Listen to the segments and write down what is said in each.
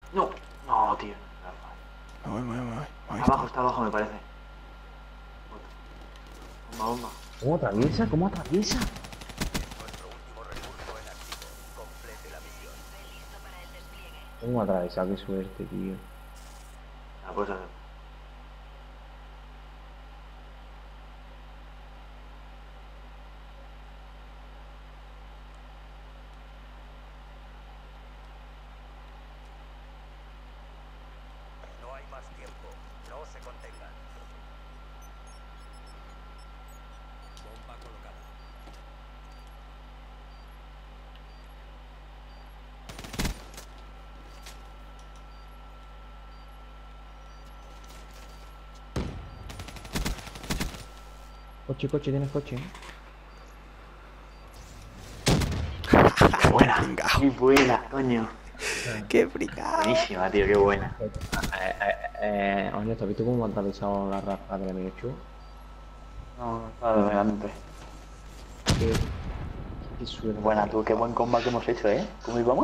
No, no, tío. Me voy. Ahí Abajo, está. está abajo, me parece. Bomba, bomba. ¿Cómo atraviesa? ¿Cómo atraviesa? ¿Cómo atraviesa? Qué suerte, tío. La puedes hacer. No hay más tiempo. No se contengan. Bomba colocada. Coche, coche, tienes coche. Qué buena. Pringao. Qué buena, coño. ¡Qué pringao! Buenísima, tío, qué buena. Honesto, ¿has visto cómo ha atravesado la ráfaga de la M8? No, no estaba delante. Qué, qué suerte. Buena, tú, qué buen combate que hemos hecho, ¿eh? ¿Cómo íbamos?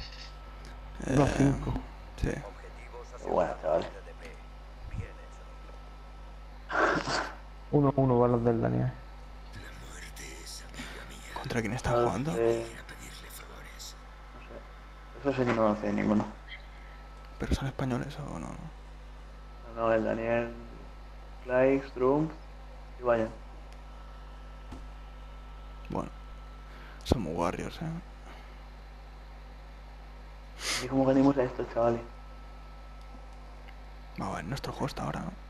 1-5. Sí. Objetivos Qué buena, chaval. asegurados. TDP. Bien hecho. 1-1 balas del Daniel. ¿Contra quién está No jugando? sé. No sé. Eso sí que no lo sé ninguno. ¿Pero son españoles o no? No, no, el Daniel, Clay, Trump y vaya. Bueno, somos Warriors, ¿Y cómo ganamos a estos chavales? Vamos a ver, nuestro juego hasta ahora, ¿no?